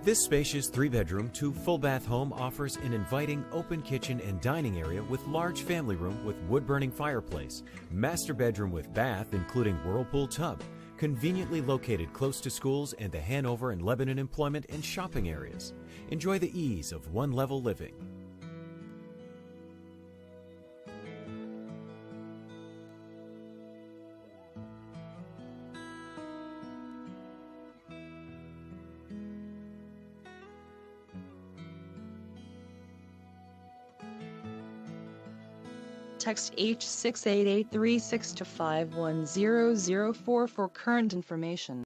This spacious 3-bedroom, 2-full-bath home offers an inviting open kitchen and dining area with large family room with wood-burning fireplace, master bedroom with bath including whirlpool tub, conveniently located close to schools and the Hanover and Lebanon employment and shopping areas. Enjoy the ease of one-level living. Text H68836 to 51004 for current information.